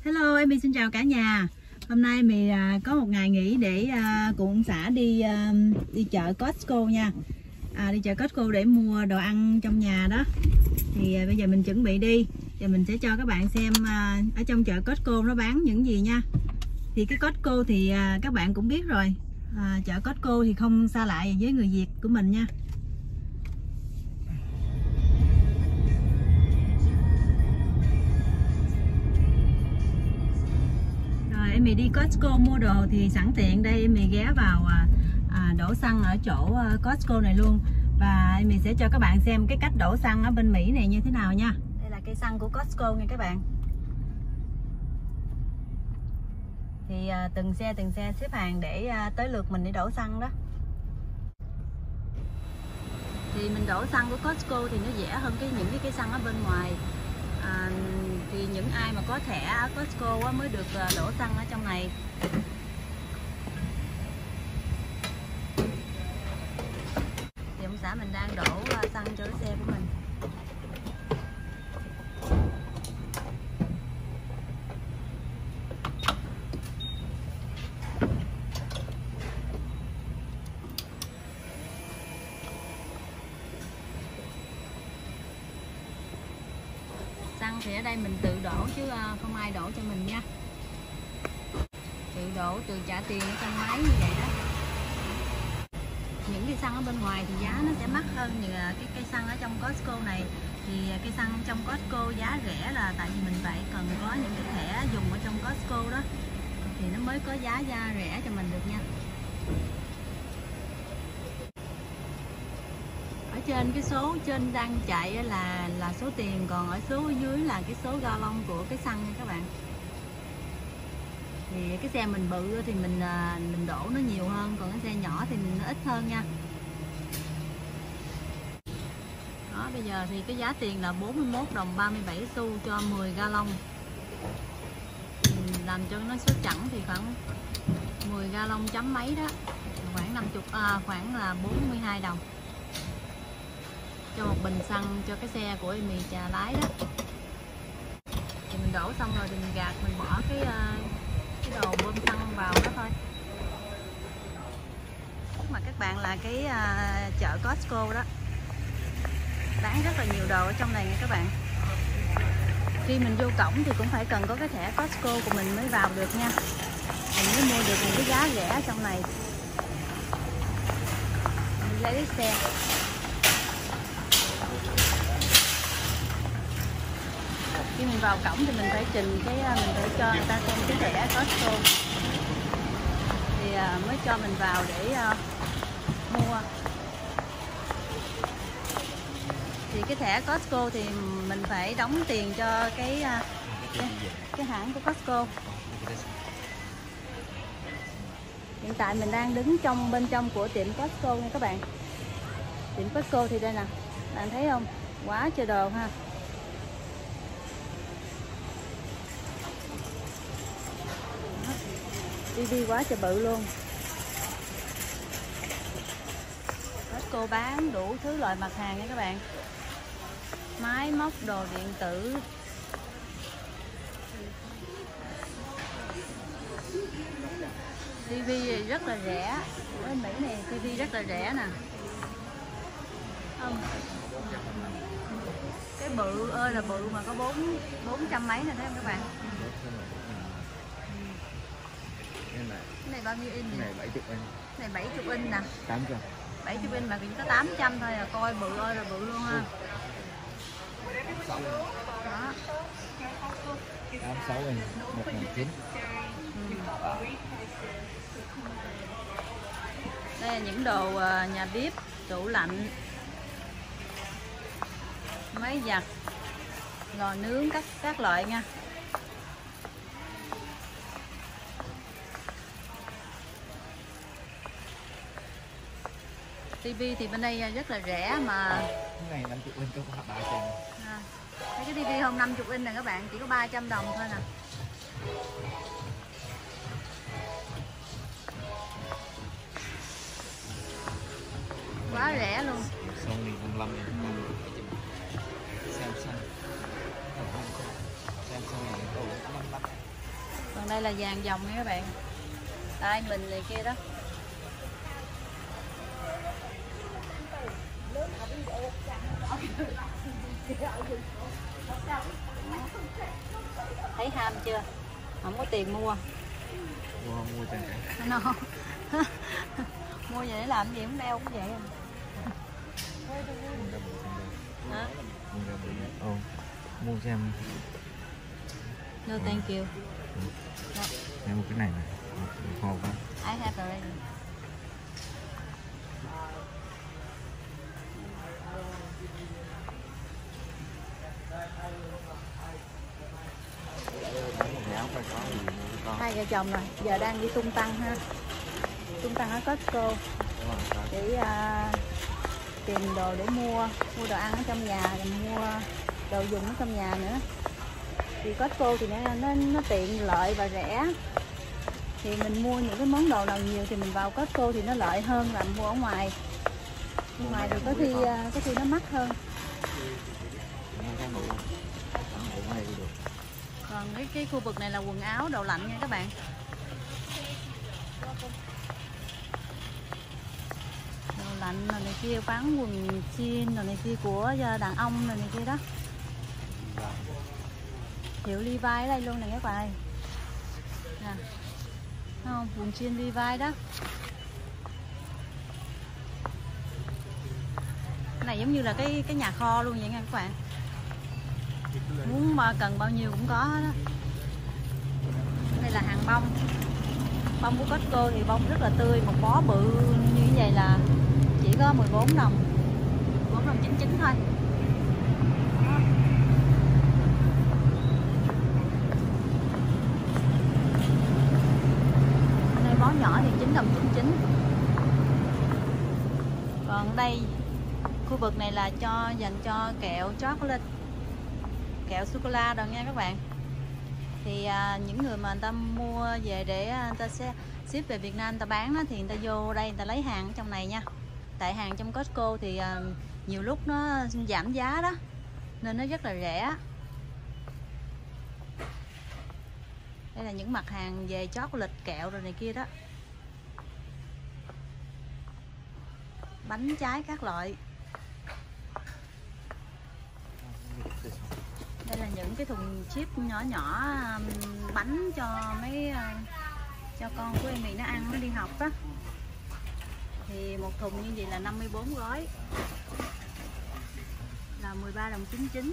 Hello, em xin chào cả nhà. Hôm nay mình có một ngày nghỉ để cùng xã đi chợ Costco nha. Đi chợ Costco để mua đồ ăn trong nhà đó. Thì bây giờ mình chuẩn bị đi. Và mình sẽ cho các bạn xem ở trong chợ Costco nó bán những gì nha. Thì cái Costco thì các bạn cũng biết rồi. Chợ Costco thì không xa lạ với người Việt của mình nha. Em đi Costco mua đồ thì sẵn tiện đây em ghé vào đổ xăng ở chỗ Costco này luôn. Và em sẽ cho các bạn xem cái cách đổ xăng ở bên Mỹ này như thế nào nha. Đây là cây xăng của Costco nha các bạn. Thì từng xe xếp hàng để tới lượt mình để đổ xăng đó. Thì mình đổ xăng của Costco thì nó rẻ hơn những cái cây xăng ở bên ngoài. Thì những ai mà có thẻ Costco mới được đổ xăng ở trong này. Thì ông xã mình đang đổ xăng cho cái xe của mình. Xăng thì ở đây mình tự đổ chứ không ai đổ cho mình nha. Tự đổ, tự trả tiền ở trong máy như vậy đó. Những cây xăng ở bên ngoài thì giá nó sẽ mắc hơn như cái cây xăng ở trong Costco này. Thì cây xăng trong Costco giá rẻ là tại vì mình phải cần có những cái thẻ dùng ở trong Costco đó. Thì nó mới có giá rẻ cho mình được nha. Ở trên cái số trên đang chạy là số tiền, còn ở số ở dưới là cái số gallon của cái xăng nha các bạn. Thì cái xe mình bự thì mình đổ nó nhiều hơn, còn cái xe nhỏ thì mình nó ít hơn nha. Đó, bây giờ thì cái giá tiền là 41 đồng 37 xu cho 10 gallon. Làm cho nó số chẵn thì khoảng 10 gallon chấm mấy đó, khoảng 50 khoảng là 42 đồng. Cho một bình xăng cho cái xe của Amy trà lái đó. Thì mình đổ xong rồi thì mình gạt, mình bỏ cái đồ bơm xăng vào đó thôi. Trước mặt các bạn là cái chợ Costco đó, bán rất là nhiều đồ ở trong này nha các bạn. Khi mình vô cổng thì cũng phải cần có cái thẻ Costco của mình mới vào được nha. Mình mới mua được những cái giá rẻ trong này. Mình lấy cái xe. Khi mình vào cổng thì mình phải trình mình phải cho người ta xem cái thẻ Costco thì mới cho mình vào để mua. Thì cái thẻ Costco thì mình phải đóng tiền cho cái hãng của Costco. Hiện tại mình đang đứng bên trong của tiệm Costco nha các bạn. Tiệm Costco thì đây nè, bạn thấy không? Quá trời đồ ha. TV quá trời bự luôn. Costco bán đủ thứ loại mặt hàng nha các bạn. Máy móc, đồ điện tử. TV rất là rẻ. Ở Mỹ này TV rất là rẻ nè. Không. Cái bự ơi là bự mà có 400 mấy nè, thấy không các bạn? Cái này bao nhiêu inch? Cái này 70 inch. Cái này 70 inch nè. 800. 70 inch mà chỉ có 800 thôi à, coi bự ơi là bự luôn ha. Đó. 86 inch, 1.900. Đây là những đồ nhà bếp, tủ lạnh, máy giặt, lò nướng các loại nha. TV thì bên đây rất là rẻ mà. Cái này 50 inch có 300. Cái TV không 50 inch nè các bạn, chỉ có 300 đồng thôi nè. Quá rẻ luôn. Sony 55 inch. Samsung này có 55. Đây là vàng dòng nha các bạn, tay mình này kia đó. Thấy ham chưa? Không có tiền mua. Mua chẳng hạn. No. Mua vậy để làm gì, cũng đeo cũng vậy. Hả? Mua xem. No thank you. No. Em mua cái này này. Hồ không? I have already. Hai vợ chồng rồi, giờ đang đi tung tăng ha. Tung tăng ở Costco để tìm đồ để mua đồ ăn ở trong nhà, rồi mua đồ dùng ở trong nhà nữa. Thì Costco thì nó tiện lợi và rẻ. Thì mình mua những cái món đồ nào nhiều thì mình vào Costco thì nó lợi hơn là mua ở ngoài. Ngoài thì có khi nó mắc hơn. Còn cái khu vực này là quần áo, đồ lạnh nha các bạn. Đồ lạnh rồi này kia, bán quần jean rồi này kia của đàn ông rồi này kia đó. Hiệu Levi ở đây luôn này các bạn. Nè. Không, quần jean Levi đó. Cái này giống như là cái nhà kho luôn vậy nha các bạn. Muốn mà cần bao nhiêu cũng có hết đó. Đây là hàng bông. Bông của Costco thì bông rất là tươi, một bó bự như vậy là chỉ có 14 đồng. 14 đồng 99 thôi. Đó. Đây bó nhỏ thì 9 đồng 99. Còn đây khu vực này là dành cho kẹo chocolate, kẹo sô cô la đâu nha các bạn. Thì những người mà người ta mua về để người ta sẽ ship về Việt Nam người ta bán đó, thì người ta vô đây người ta lấy hàng ở trong này nha. Tại hàng trong Costco thì nhiều lúc nó giảm giá đó nên nó rất là rẻ. Đây là những mặt hàng về chocolate, kẹo rồi này kia đó. Bánh trái các loại. Đây là những cái thùng chip nhỏ nhỏ, bánh cho cho con của em nó ăn, nó đi học đó. Thì một thùng như vậy là 54 gói là 13 đồng 99.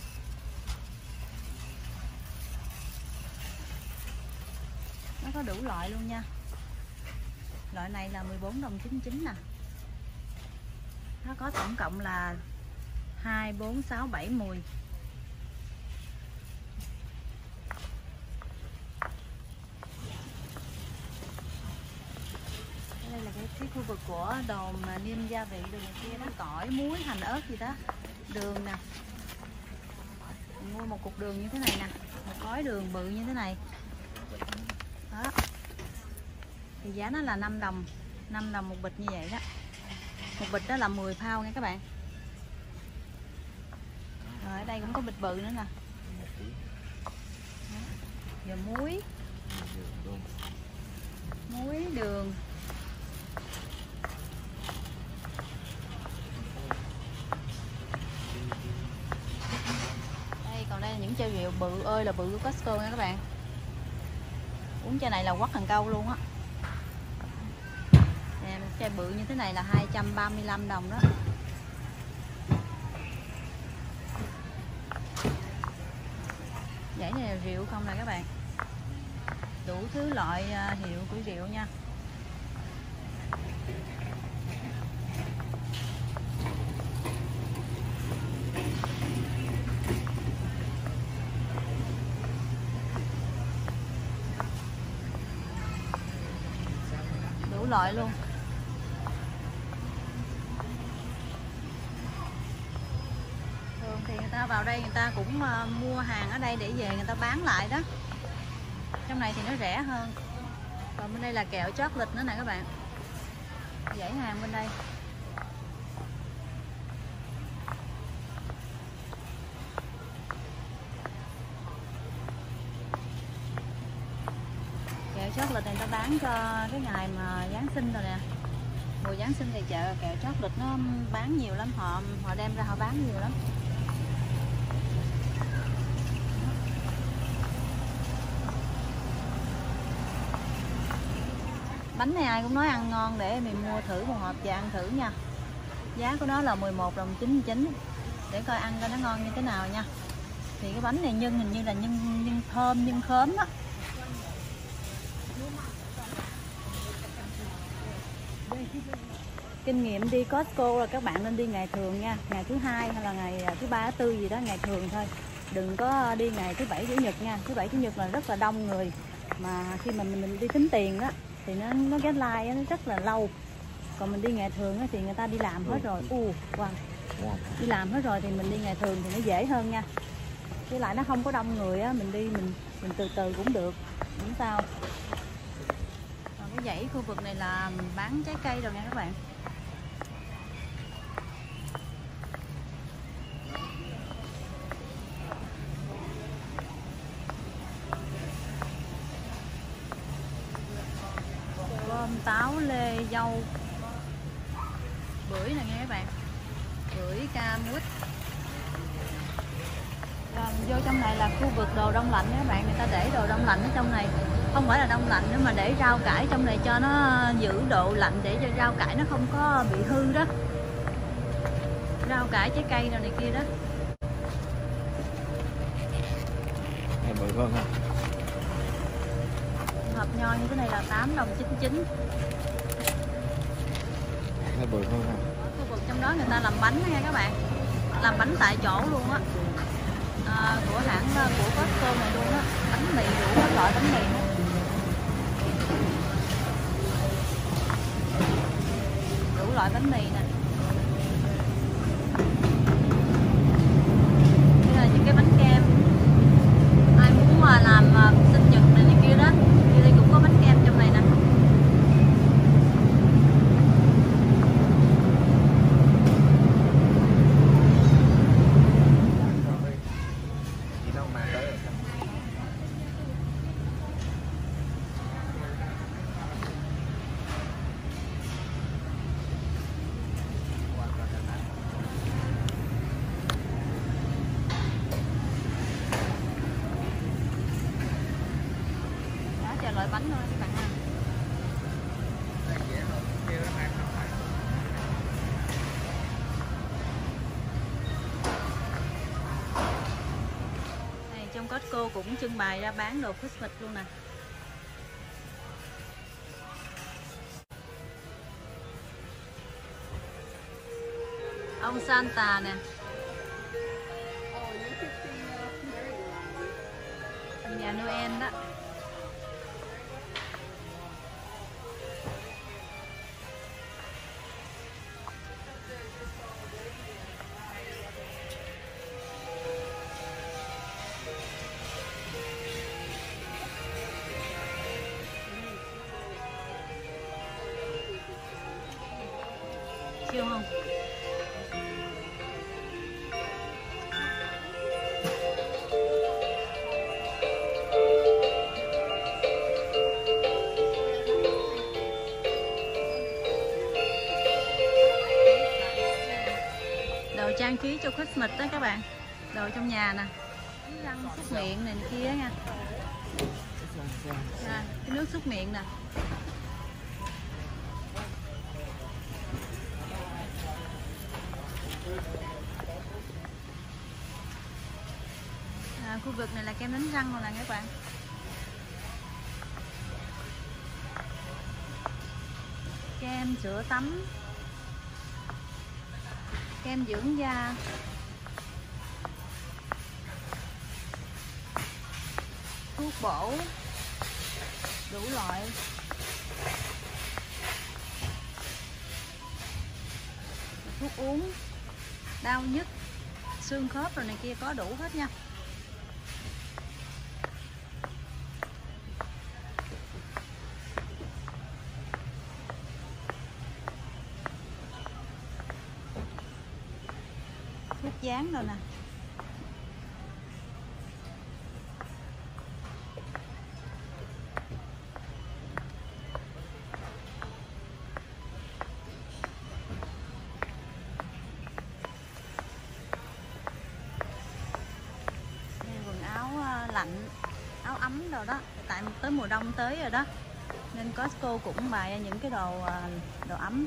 Nó có đủ loại luôn nha. Loại này là 14 đồng 99 nè. Nó có tổng cộng là 2, 4, 6, 7 mùi. Đây là cái khu vực của đồ mà niêm gia vị đồ này kia đó, tỏi, muối, hành, ớt gì đó. Đường nè. Mình mua một cục đường như thế này nè, một gói đường bự như thế này. Đó. Thì giá nó là 5 đồng. 5 đồng một bịch như vậy đó. Một bịch đó là 10 pound nha các bạn. Rồi ở đây cũng có bịch bự nữa nè. Giờ muối, đường. Đây còn đây là những chai rượu bự ơi là bự của Costco nha các bạn. Uống chai này là quắc cần câu luôn á. Nè, một chai bự như thế này là 235 đồng đó. Dãy này là rượu không nè các bạn. Đủ thứ loại hiệu của rượu nha. Đủ loại luôn. Thường thì người ta vào đây người ta cũng mua hàng ở đây để về người ta bán lại đó. Trong này thì nó rẻ hơn. Còn bên đây là kẹo chocolate nữa nè các bạn. Dãy hàng bên đây. bán cho cái ngày mà Giáng sinh rồi nè. Mùa Giáng sinh thì chợ kẹo chocolate nó bán nhiều lắm, họ đem ra họ bán nhiều lắm. Bánh này ai cũng nói ăn ngon, để mình mua thử một hộp và ăn thử nha. Giá của nó là 11 đồng 99, để coi ăn coi nó ngon như thế nào nha. Thì cái bánh này nhân hình như là nhân thơm, nhân khóm đó. Kinh nghiệm đi Costco là các bạn nên đi ngày thường nha, ngày thứ hai hay là ngày thứ ba, thứ tư gì đó, ngày thường thôi. Đừng có đi ngày thứ bảy, chủ nhật nha. Thứ bảy, chủ nhật là rất là đông người, mà khi mà mình đi tính tiền đó thì nó cái line nó rất là lâu. Còn mình đi ngày thường á, thì người ta đi làm hết rồi. Đi làm hết rồi thì mình đi ngày thường thì nó dễ hơn nha. Với lại nó không có đông người á, mình đi mình từ từ cũng được, không sao. Còn cái dãy khu vực này là bán trái cây rồi nha các bạn. Gom, táo, lê, dâu, bưởi này nghe các bạn, bưởi, cam, quýt. Rồi vô trong này là khu vực đồ đông lạnh các bạn, người ta để đồ đông lạnh ở trong này. Không phải là đông lạnh nữa mà để rau cải trong này cho nó giữ độ lạnh, để cho rau cải nó không có bị hư đó. Rau cải, trái cây rồi này kia đó. Này bự hơn ha. Hộp nho như thế này là 8 đồng 99. Này bự hơn ha. Khu vực trong đó người ta làm bánh đó nha các bạn, làm bánh tại chỗ luôn á. Của hãng của Costco này luôn á, bánh mì đủ các loại bánh mì nữa. Đủ loại bánh mì nè. Đây là những cái bánh kem, ai muốn mà làm sinh nhật này kia đó thì đây cũng có bánh kem trong này nè. Loại bánh thôi các bạn ha. Này, trong Costco cũng trưng bày ra bán đồ Christmas luôn nè. Ông Santa nè. Nhà Noel đó. Siêu không? Đồ trang trí cho Christmas đó các bạn. Đồ trong nhà nè. Răng súc miệng này kia nha. Cái nước súc miệng nè. Khu vực này là kem đánh răng rồi nè các bạn. Kem sữa tắm, kem dưỡng da, thuốc bổ đủ loại. Thuốc uống, đau nhức, xương khớp rồi này kia có đủ hết nha. Thuốc dán rồi nè. rồi đó, tại tới mùa đông tới rồi đó, nên Costco cũng bày những cái đồ ấm.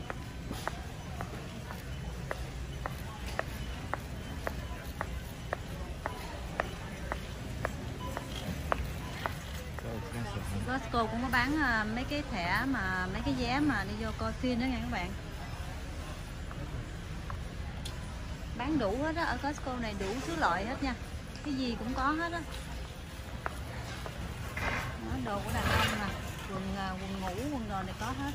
Costco cũng có bán mấy cái thẻ mà mấy cái vé mà đi vô coi phim đó nha các bạn. Bán đủ hết á, ở Costco này đủ thứ loại hết nha, cái gì cũng có hết á. Đồ của đàn ông nè, quần ngủ, quần đồ này có hết.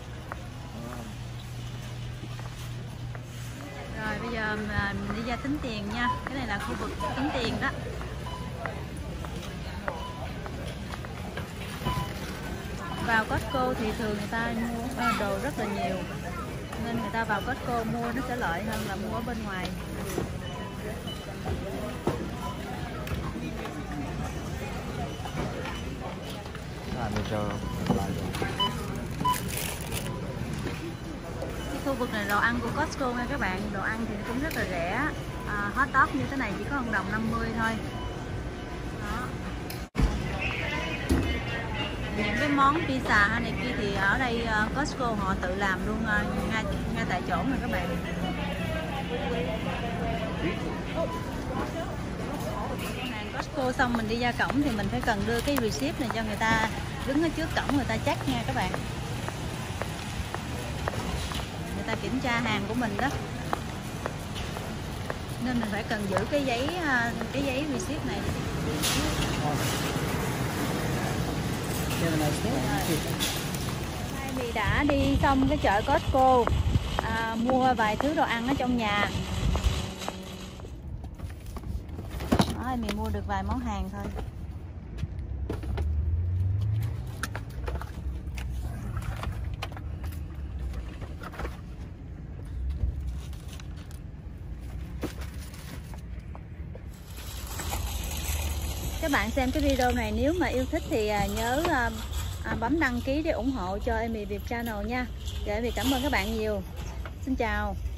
Rồi bây giờ mình đi ra tính tiền nha, cái này là khu vực tính tiền đó. Vào Costco thì thường người ta mua đồ rất là nhiều, nên người ta vào Costco mua nó sẽ lợi hơn là mua ở bên ngoài. Cái khu vực này đồ ăn của Costco nha các bạn, đồ ăn thì cũng rất là rẻ. Hot dog như thế này chỉ có 1 đồng 50 thôi. Đó. Những cái món pizza hay này kia thì ở đây Costco họ tự làm luôn ngay tại chỗ này các bạn. Hàng Costco xong mình đi ra cổng thì mình phải cần đưa cái receipt này cho người ta, đứng ở trước cổng người ta check nha các bạn. Người ta kiểm tra hàng của mình đó, nên mình phải cần giữ cái giấy receipt này. Nay mình đã đi xong cái chợ Costco, mua vài thứ đồ ăn ở trong nhà. Đó, mình mua được vài món hàng thôi. Các bạn xem cái video này nếu mà yêu thích thì nhớ bấm đăng ký để ủng hộ cho Amy Việt Channel nha. Rồi Amy cảm ơn các bạn nhiều. Xin chào.